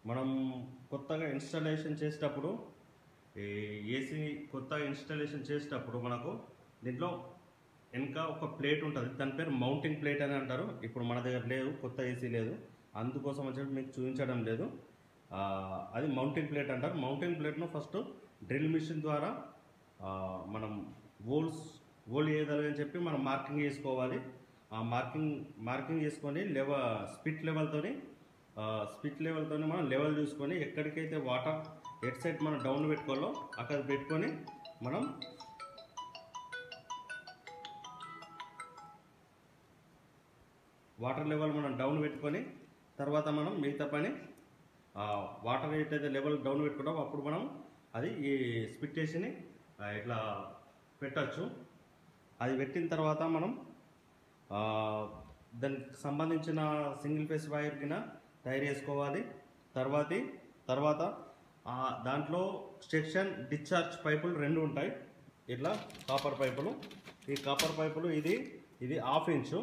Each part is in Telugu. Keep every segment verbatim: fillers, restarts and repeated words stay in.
మనం కొత్తగా ఇన్స్టాలేషన్ చేసేటప్పుడు ఈ ఏసీ కొత్తగా ఇన్స్టాలేషన్ చేసేటప్పుడు మనకు దీంట్లో వెనక ఒక ప్లేట్ ఉంటుంది, దాని పేరు మౌంటింగ్ ప్లేట్ అని అంటారు. ఇప్పుడు మన దగ్గర లేదు, కొత్త ఏసీ లేదు, అందుకోసం అని చెప్పి మీకు చూపించడం లేదు. అది మౌంటింగ్ ప్లేట్ అంటారు. మౌంటింగ్ ప్లేట్ను ఫస్ట్ డ్రిల్ మిషన్ ద్వారా మనం హోల్స్ హోల్ వేయగలని చెప్పి మనం మార్కింగ్ చేసుకోవాలి. ఆ మార్కింగ్ మార్కింగ్ చేసుకొని లెవెల్ స్పిట్ లెవెల్తోని స్పిట్ లెవెల్తో మనం లెవెల్ చూసుకొని ఎక్కడికైతే వాటర్ ఎట్ సైడ్ మనం డౌన్ పెట్టుకోవాలో అక్కడ పెట్టుకొని మనం వాటర్ లెవెల్ మనం డౌన్ పెట్టుకొని తర్వాత మనం మిగతా పని వాటర్ ఏదైతే లెవెల్ డౌన్ పెట్టుకుంటామో అప్పుడు మనం అది ఈ స్పిట్ వేసిని ఇట్లా పెట్టచ్చు. అది పెట్టిన తర్వాత మనం దానికి సంబంధించిన సింగిల్ ఫేస్ వైర్ కింద తయారు చేసుకోవాలి. తర్వాత తర్వాత దాంట్లో సెక్షన్ డిశ్చార్జ్ పైపులు రెండు ఉంటాయి, ఇట్లా కాపర్ పైపులు. ఈ కాపర్ పైపులు ఇది ఇది హాఫ్ ఇంచు,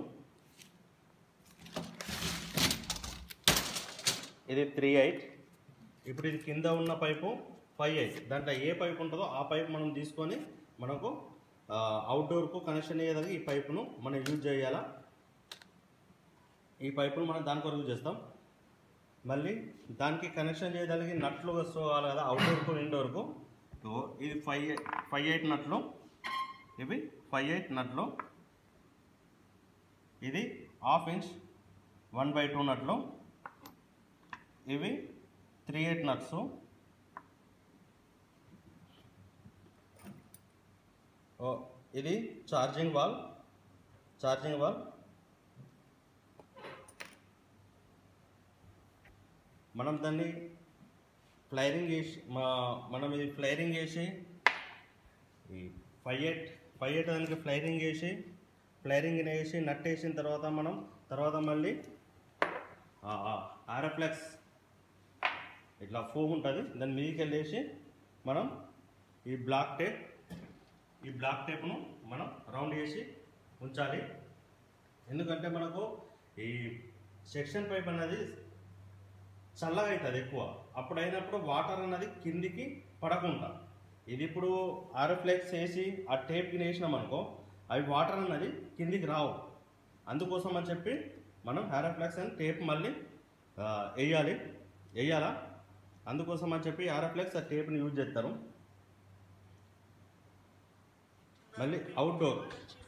ఇది త్రీ ఎయిట్. ఇప్పుడు ఇది కింద ఉన్న పైపు ఫైవ్ ఎయిట్. దాంట్లో ఏ పైపు ఉంటుందో ఆ పైపు మనం తీసుకొని మనకు అవుట్డోర్కు కనెక్షన్ అయ్యేదానికి ఈ పైపును మనం యూజ్ చేయాలా. ఈ పైపును మనం దాని కొరకు చేస్తాం. మళ్ళీ దానికి కనెక్షన్ చేయడానికి నట్లు వసుకోవాలి కదా, అవుట్డోర్కు ఇండోర్కు. ఇది ఫైవ్ ఫైవ్ ఎయిట్ నట్లు, ఇవి ఫైవ్ ఎయిట్ నట్లు. ఇది half inch one by two నట్లు, ఇవి త్రీ ఎయిట్ నట్స్. ఇది ఛార్జింగ్ వాల్ ఛార్జింగ్ వాల్ మనం దాన్ని ఫ్లైరింగ్ చేసి మనం ఇది ఫ్లైరింగ్ చేసి ఈ ఫైవ్ ఎయిట్ ఫైవ్ ఎయిట్ దానికి ఫ్లైరింగ్ చేసి ఫ్లైరింగ్ వేసి నట్ వేసిన తర్వాత మనం తర్వాత మళ్ళీ ఆరఫ్లెక్స్ ఇట్లా ఫోమ్ ఉంటుంది, దాని మీదకి వెళ్ళేసి మనం ఈ బ్లాక్ టేప్ ఈ బ్లాక్ టేప్ను మనం రౌండ్ చేసి ఉంచాలి. ఎందుకంటే మనకు ఈ సెక్షన్ పైప్ అనేది చల్లగా అవుతుంది ఎక్కువ, అప్పుడు అయినప్పుడు వాటర్ అన్నది కిందికి పడకుండా. ఇది ఇప్పుడు ఆరఫ్లెక్స్ వేసి ఆ టేప్కి వేసినాం అనుకో, అవి వాటర్ అన్నది కిందికి రావు. అందుకోసం అని చెప్పి మనం ఆరఫ్లెక్స్ అని టేప్ మళ్ళీ వేయాలి వేయాలా అందుకోసం అని చెప్పి ఆరఫ్లెక్స్ ఆ టేప్ని యూజ్ చేస్తారు. మళ్ళీ అవుట్డోర్